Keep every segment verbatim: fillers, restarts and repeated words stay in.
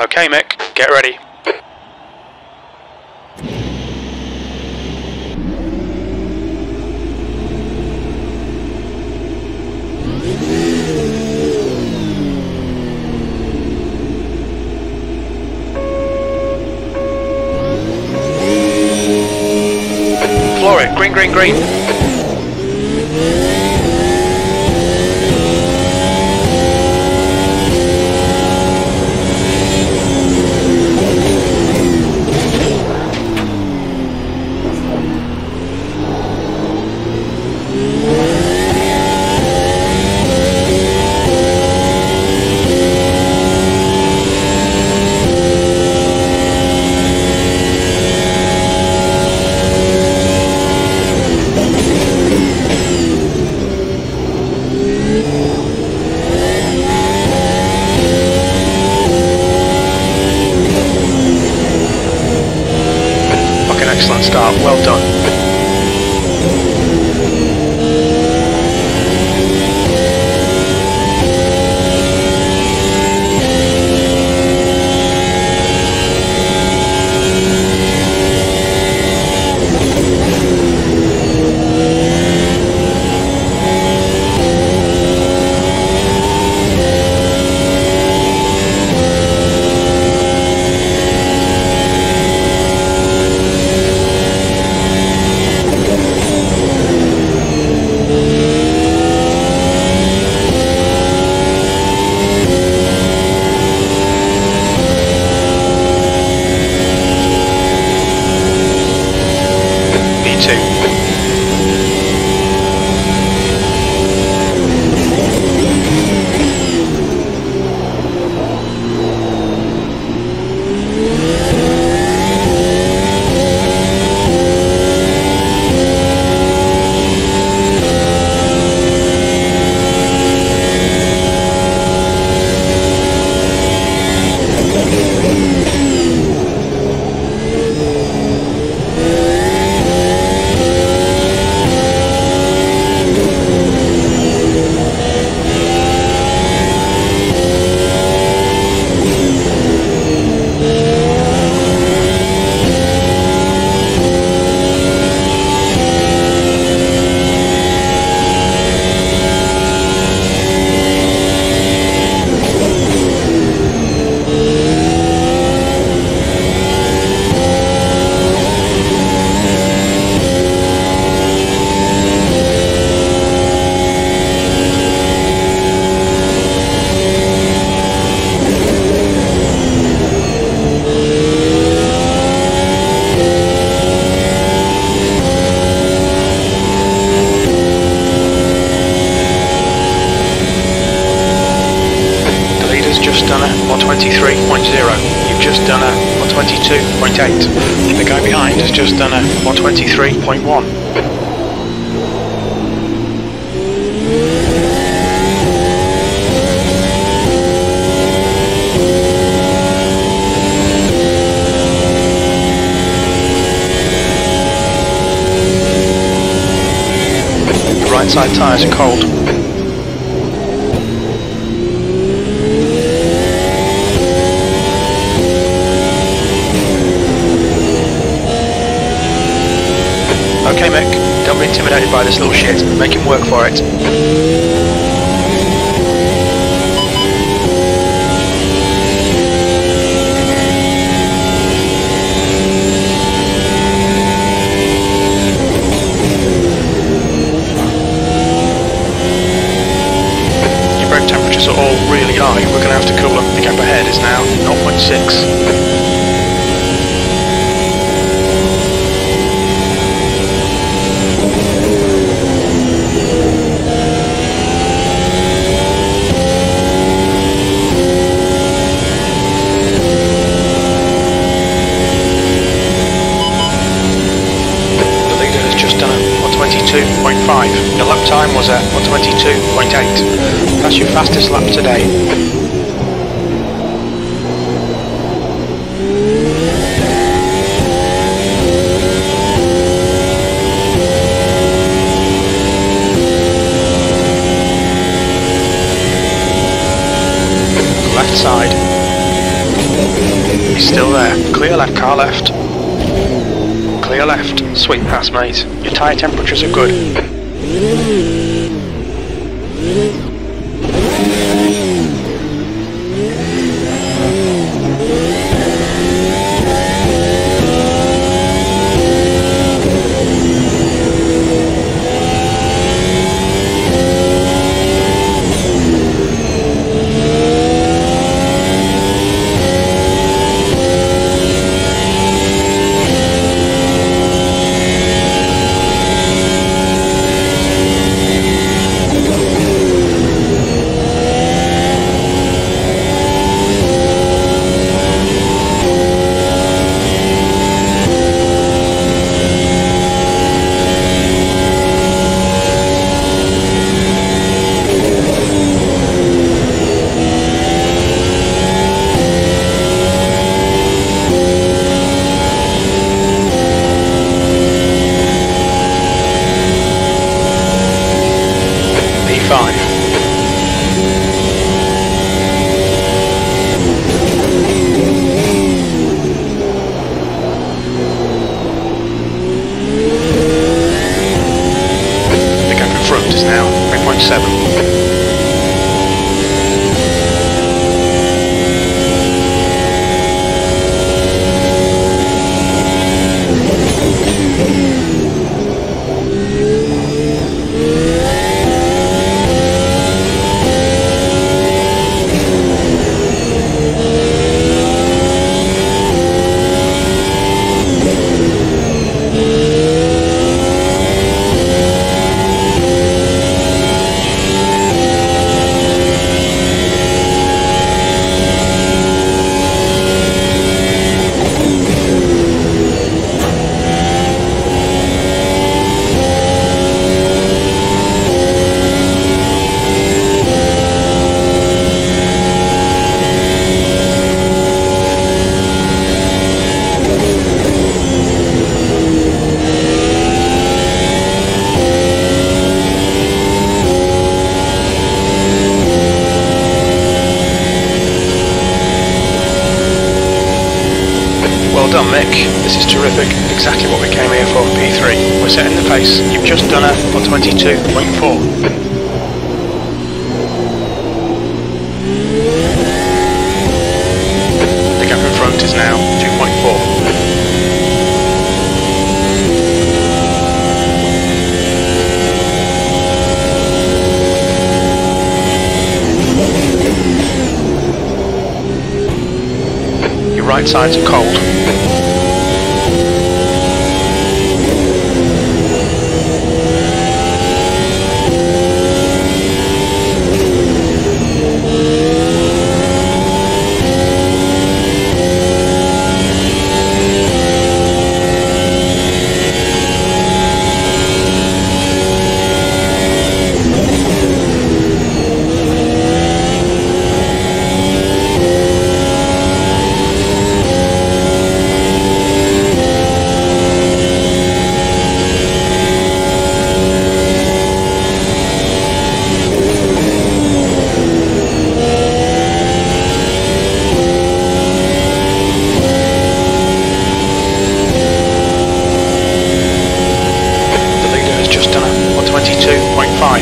Okay, Mick, get ready. Floor it, green, green, green. Excellent start, well done. one twenty-three point zero. You've just done a one twenty-two point eight. The guy behind has just done a one twenty-three point one. The right side tyres are cold. Okay, Mick, don't be intimidated by this little shit. Make him work for it. Your brake temperatures are all really high. We're going to have to cool them. The gap ahead is now zero point six. twenty-two point five. Your lap time was at one twenty-two point eight. That's your fastest lap today. Left side. left car left. Clear left. Sweet pass, mate. Your tyre temperatures are good. Well done, Mick. This is terrific. Exactly what we came here for, P three. We're setting the pace. You've just done a one twenty-two point four. The gap in front is now two point four. Your right sides are cold. twenty-two point five.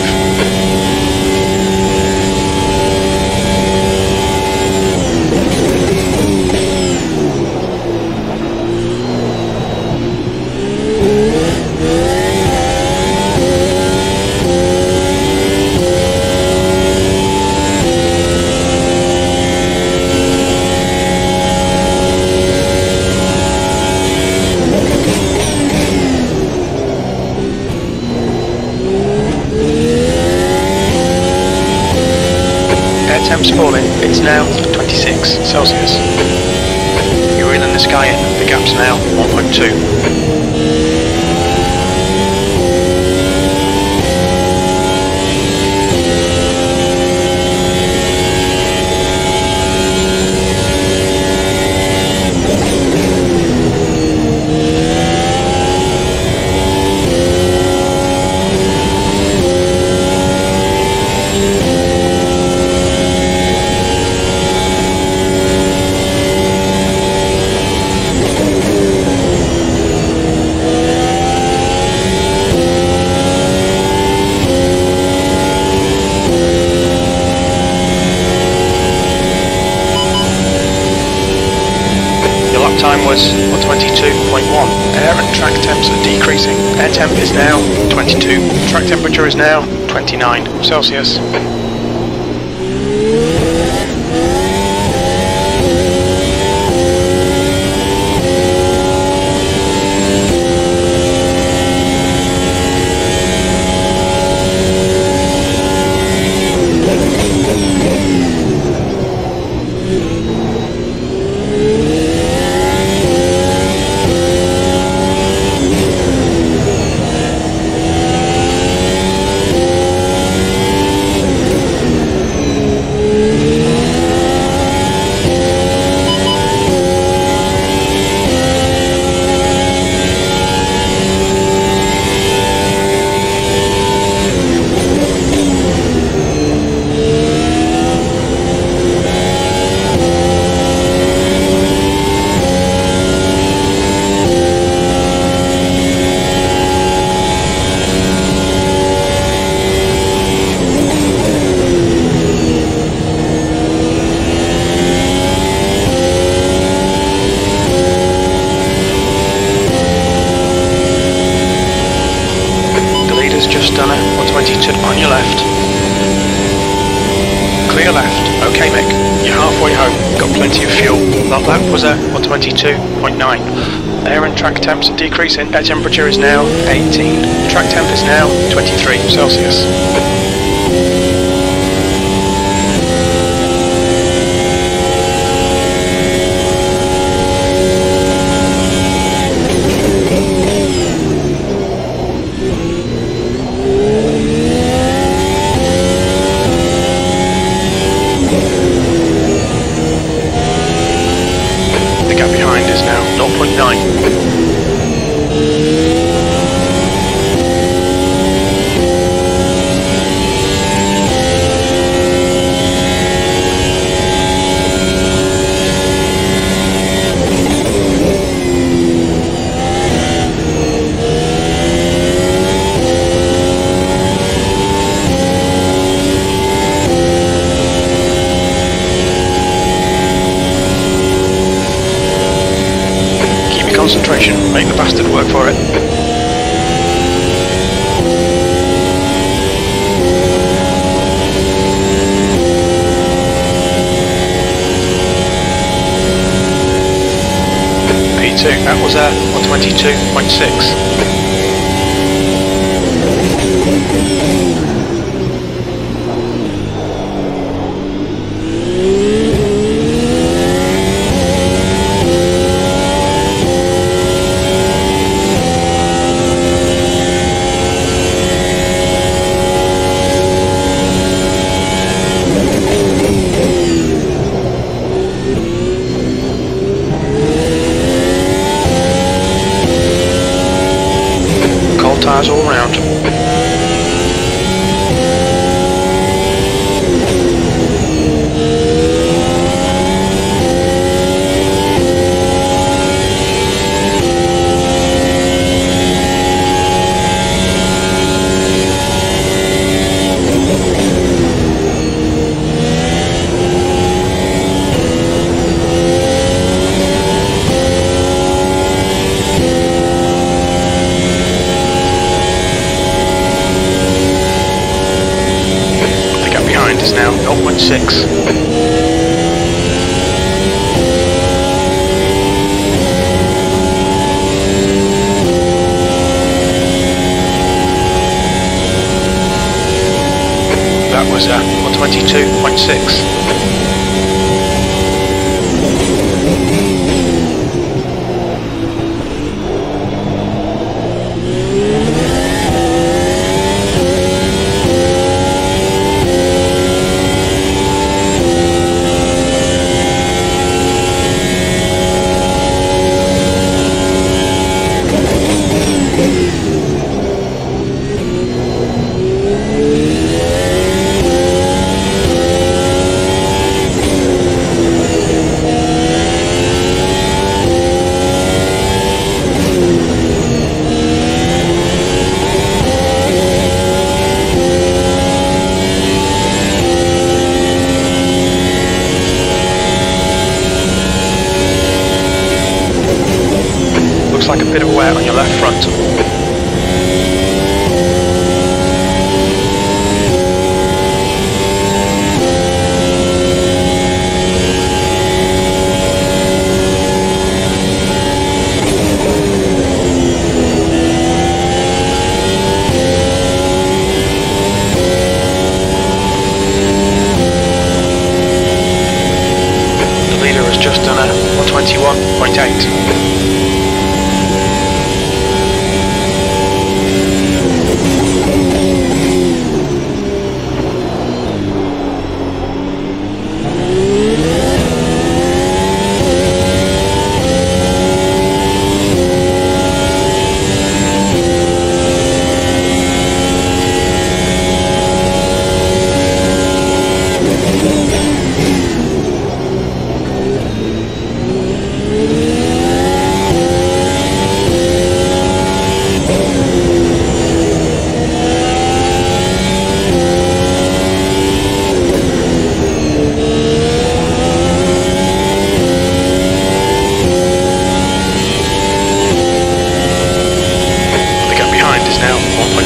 Temps falling, it's now twenty-six Celsius. You're reeling the sky in, the gap's now one point two. was one twenty-two point one. Air and track temps are decreasing. Air temp is now twenty-two. Track temperature is now twenty-nine Celsius. On your left. Clear left. Okay, Mick. You're halfway home. Got plenty of fuel. That lap was at one twenty-two point nine. Air and track temps are decreasing. Air temperature is now eighteen. Track temp is now twenty-three Celsius. zero point nine. Concentration, make the bastard work for it. P two, that was a one twenty-two point six. Tyres all round. Is now zero point six. That was uh, one twenty-two point six.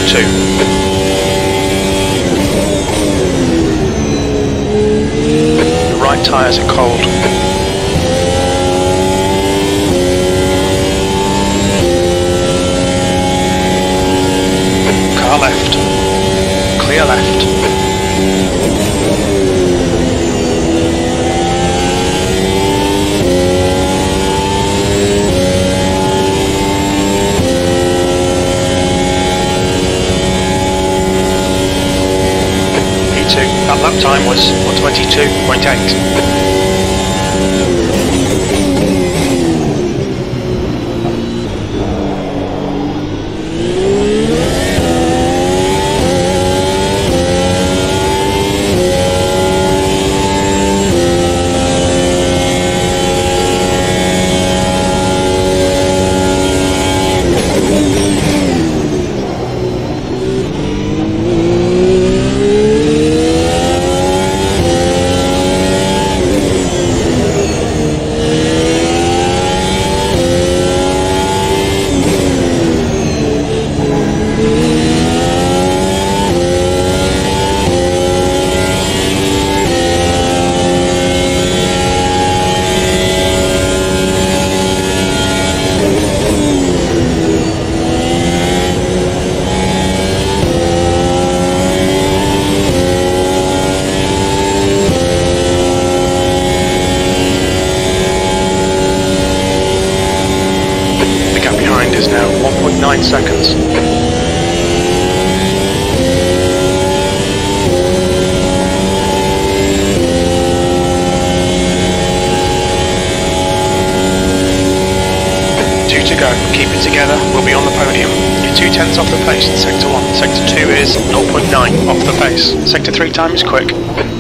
two. The right tyres are cold. Car left. Clear left. That lap time was one twenty-two point eight. Nine seconds. Two to go. Keep it together. We'll be on the podium. You're two tenths off the pace in sector one. Sector two is zero point nine off the pace. Sector three time is quick.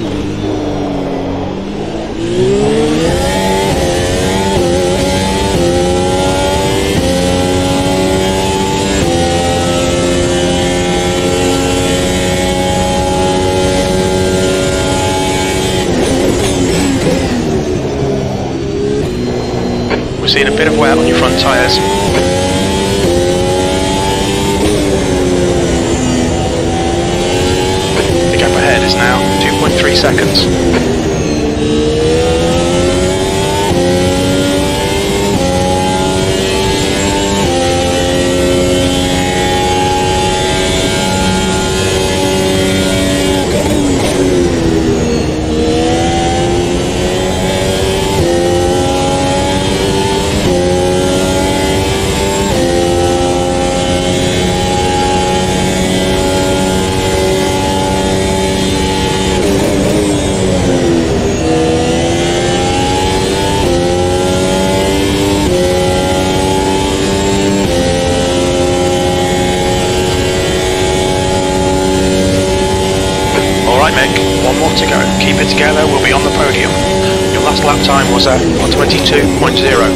Seeing a bit of wear on your front tyres. The gap ahead is now two point three seconds. One more to go. Keep it together, we'll be on the podium. Your last lap time was at one twenty-two point zero.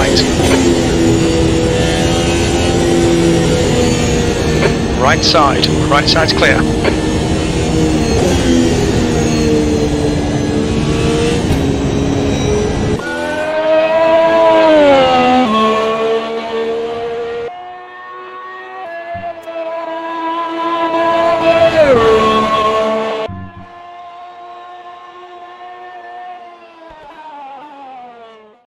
right. Right side, right side's clear.